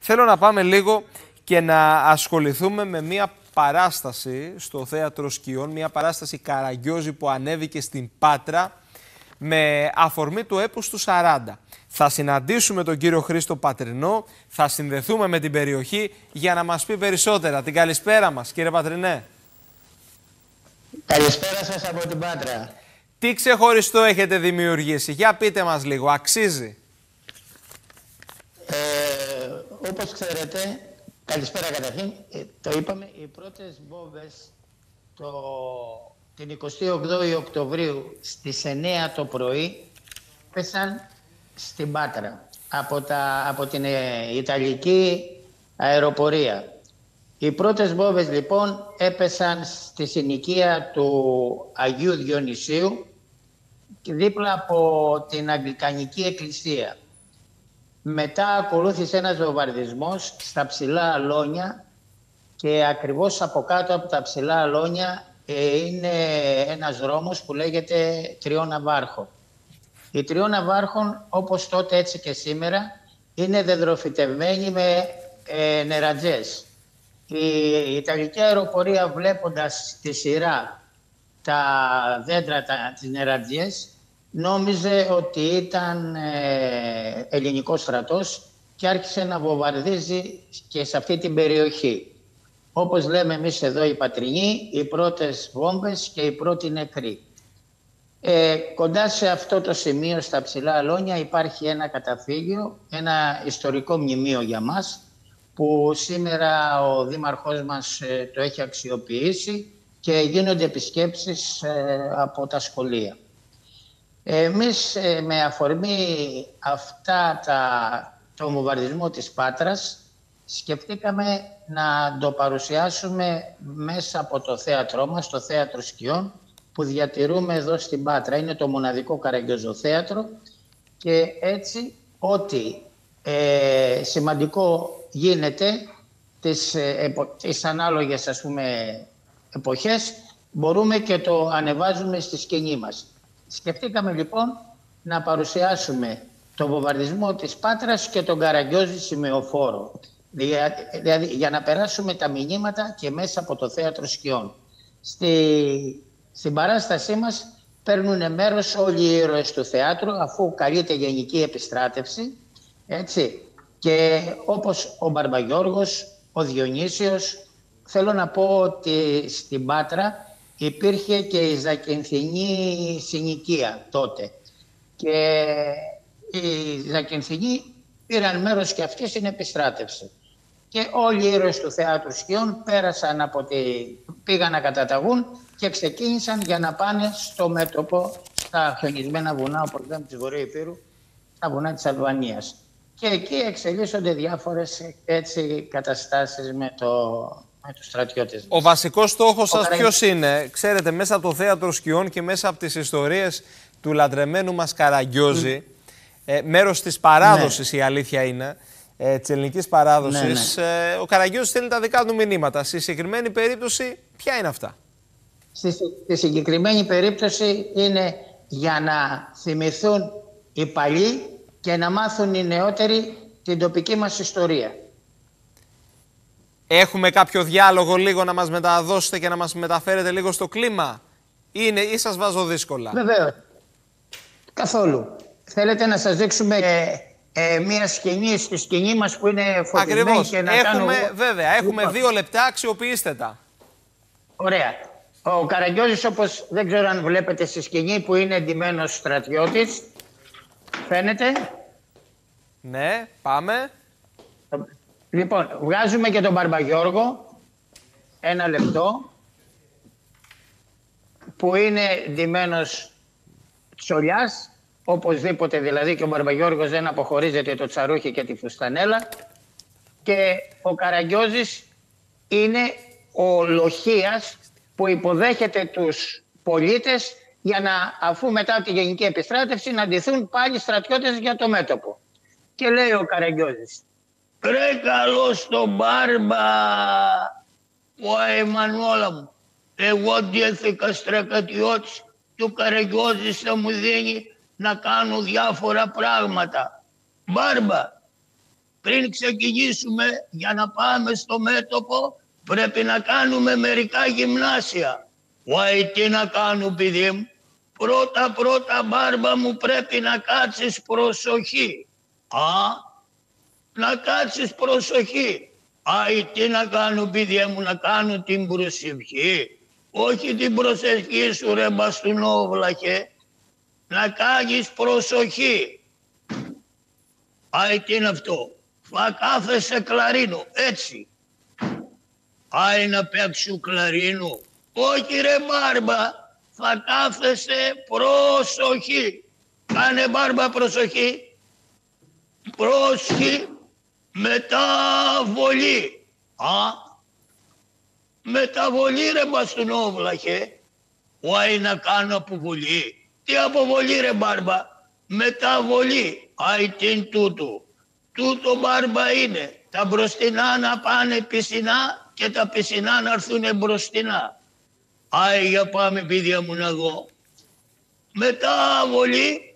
Θέλω να πάμε λίγο και να ασχοληθούμε με μία παράσταση στο Θέατρο Σκιών, μία παράσταση Καραγκιόζη που ανέβηκε στην Πάτρα με αφορμή του έπους του 40. Θα συναντήσουμε τον κύριο Χρήστο Πατρινό, θα συνδεθούμε με την περιοχή για να μας πει περισσότερα. Την καλησπέρα μας, κύριε Πατρινέ. Καλησπέρα σας από την Πάτρα. Τι ξεχωριστό έχετε δημιουργήσει, για πείτε μας λίγο, αξίζει. Όπως ξέρετε, καλησπέρα καταρχήν, το είπαμε, οι πρώτες βόμβες την 28η Οκτωβρίου στις 9 το πρωί πέσαν στην Πάτρα από την Ιταλική αεροπορία. Οι πρώτες βόμβες λοιπόν έπεσαν στη συνοικία του Αγίου Διονυσίου δίπλα από την Αγγλικανική Εκκλησία. Μετά ακολούθησε ένας βομβαρδισμός στα ψηλά αλόνια και ακριβώς από κάτω από τα ψηλά αλόνια είναι ένας δρόμος που λέγεται Τριών Ναυάρχων. Οι Τριών Ναυάρχων, όπως τότε έτσι και σήμερα, είναι δεδροφυτευμένοι με νερατζές. Η Ιταλική αεροπορία, βλέποντας στη σειρά τα δέντρα, τις νερατζές, νόμιζε ότι ήταν ελληνικός στρατός και άρχισε να βομβαρδίζει και σε αυτή την περιοχή. Όπως λέμε εμείς εδώ οι Πατρινοί, οι πρώτες βόμβες και οι πρώτοι νεκροί. Κοντά σε αυτό το σημείο, στα ψηλά αλόνια, υπάρχει ένα καταφύγιο, ένα ιστορικό μνημείο για μας, που σήμερα ο Δήμαρχός μας το έχει αξιοποιήσει και γίνονται επισκέψεις από τα σχολεία. Εμείς με αφορμή το βομβαρδισμό της Πάτρας σκεφτήκαμε να το παρουσιάσουμε μέσα από το θέατρό μας, το Θέατρο Σκιών, που διατηρούμε εδώ στην Πάτρα. Είναι το μοναδικό καραγκιόζοθέατρο και έτσι ό,τι σημαντικό γίνεται τις ανάλογες εποχές μπορούμε και το ανεβάζουμε στη σκηνή μας. Σκεφτήκαμε λοιπόν να παρουσιάσουμε τον βομβαρδισμό της Πάτρας και τον Καραγκιόζη σημεοφόρο. Δηλαδή για να περάσουμε τα μηνύματα και μέσα από το Θέατρο Σκιών. Στην παράστασή μας παίρνουν μέρος όλοι οι ήρωες του θεάτρου, αφού καλείται γενική επιστράτευση, έτσι. Και όπως ο Μπαρμπαγιώργος, ο Διονύσιος, θέλω να πω ότι στην Πάτρα υπήρχε και η Ζακυνθινή συνοικία τότε. Και οι Ζακυνθινοί πήραν μέρος και αυτοί στην επιστράτευση. Και όλοι οι ήρωες του Θεάτρου Σκιών πέρασαν πήγαν να καταταγούν και ξεκίνησαν για να πάνε στο μέτωπο, στα χιονισμένα βουνά, όπως λέμε, της Βορείου Ηπείρου, στα βουνά της Αλβανίας. Και εκεί εξελίσσονται διάφορες καταστάσεις με τους στρατιώτες. Ο βασικός στόχος σας ποιος είναι? Ξέρετε, μέσα από το Θέατρο Σκιών και μέσα από τις ιστορίες του λατρεμένου μας Καραγκιόζη, μέρος της παράδοσης, η αλήθεια είναι, της ελληνικής παράδοσης, ο Καραγκιόζης στέλνει τα δικά του μηνύματα. Στη συγκεκριμένη περίπτωση, ποια είναι αυτά? Στη συγκεκριμένη περίπτωση είναι για να θυμηθούν οι παλιοί και να μάθουν οι νεότεροι την τοπική μας ιστορία. Έχουμε κάποιο διάλογο λίγο να μας μεταδώσετε και να μας μεταφέρετε λίγο στο κλίμα? Ή σας βάζω δύσκολα? Βεβαίως. Καθόλου. Θέλετε να σας δείξουμε μία σκηνή στη σκηνή μας που είναι φωτισμένη? Ακριβώς. Και να βέβαια, έχουμε 2 λεπτά, αξιοποιήστε τα. Ωραία. Ο Καραγκιόζης, όπως δεν ξέρω αν βλέπετε στη σκηνή, που είναι εντυμένος στρατιώτης. Φαίνεται? Ναι, πάμε. Λοιπόν, βγάζουμε και τον Μπαρμπαγιώργο. 1 λεπτό. Που είναι ντυμένος τσολιάς. Οπωσδήποτε δηλαδή, και ο Μπαρμπαγιώργος δεν αποχωρίζεται το τσαρούχι και τη φουστανέλα. Και ο Καραγκιόζης είναι ο λοχείας που υποδέχεται τους πολίτες για να, αφού μετά από τη γενική επιστράτευση, να ντυθούν πάλι στρατιώτες για το μέτωπο. Και λέει ο Καραγκιόζης: «Ρε καλώς τον Μπάρμπα, ο Εμμανουέλα μου, εγώ ντύθηκα στρατιώτης και ο Καραγκιόζης θα μου δίνει να κάνω διάφορα πράγματα. Μπάρμπα, πριν ξεκινήσουμε για να πάμε στο μέτωπο πρέπει να κάνουμε μερικά γυμνάσια. Τι να κάνω, παιδί μου? Πρώτα μπάρμπα μου πρέπει να κάτσεις προσοχή. Να κάτσεις προσοχή. Τι να κάνω, παιδί μου? Να κάνω την προσευχή? Όχι την προσευχή σου, ρε μπαστούνόβλαχε. Να κάνεις προσοχή. Τι είναι αυτό? Θα κάθεσαι κλαρίνο, έτσι. Να παίξω κλαρίνο? Όχι, ρε μπάρμπα, θα κάθεσαι προσοχή. Κάνε, μπάρμπα, προσοχή. Πρόσχη, μεταβολή. Μεταβολή, ρε μπαστούνόβλαχε. Να κάνω αποβολή. Τι αποβολή, ρε μπάρμπα? Μεταβολή. Τι είναι τούτο? Τούτο, μπάρμπα, είναι τα μπροστινά να πάνε πισινά και τα πισινά να έρθουν μπροστινά. Για πάμε, παιδιά μου, να δω. Μεταβολή.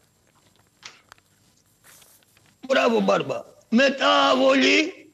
Μπράβο, μπάρμπα. Μεταβολή.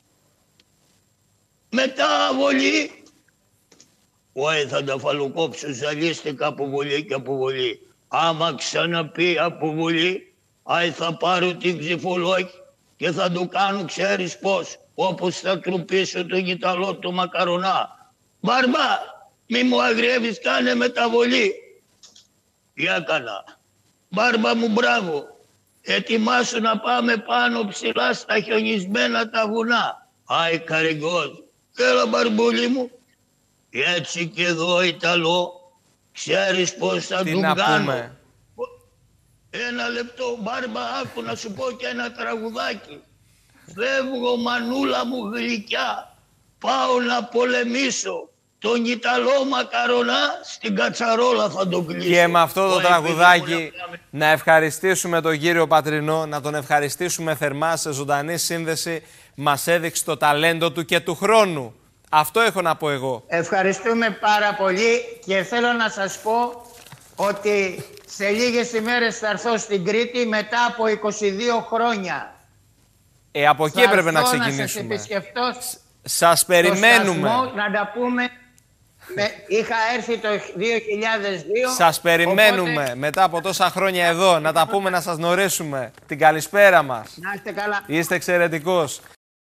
Μεταβολή. Θα τα φαλοκόψω, ζαλίστηκα, αποβολή και αποβολή. Άμα ξαναπεί αποβολή, θα πάρω την ξυφολόχη και θα το κάνω, ξέρεις πώς, όπως θα τρουπίσω τον Ιταλό του μακαρονά. Μπάρμπα, μη μου αγριεύεις, κάνε μεταβολή. Για καλά. Μπάρμπα μου, μπράβο. Ετοιμάσου να πάμε πάνω ψηλά στα χιονισμένα τα βουνά. Καρυγκός. Έλα, μπαρμπούλη μου. Έτσι και εδώ, Ιταλό, ξέρεις πώς θα τον κάνω? Ένα λεπτό, μπάρμπα, άκου να σου πω και ένα τραγουδάκι. Φεύγω, μανούλα μου γλυκιά, πάω να πολεμήσω. Τον Ιταλό μακαρονά στην κατσαρόλα θα τον κλείσω. Και με αυτό το τραγουδάκι να ευχαριστήσουμε τον κύριο Πατρινό, να τον ευχαριστήσουμε θερμά σε ζωντανή σύνδεση. Μας έδειξε το ταλέντο του και του χρόνου. Αυτό έχω να πω εγώ. Ευχαριστούμε πάρα πολύ και θέλω να σας πω ότι σε λίγες ημέρες θα έρθω στην Κρήτη μετά από 22 χρόνια. Από εκεί έπρεπε να ξεκινήσουμε. Να σας επισκεφτώ. Σας περιμένουμε. Να τα πούμε. Είχα έρθει το 2002. Σας περιμένουμε οπότε... μετά από τόσα χρόνια εδώ. Να τα πούμε, να σας γνωρίσουμε. Την καλησπέρα μας. Να είστε καλά. Είστε εξαιρετικός.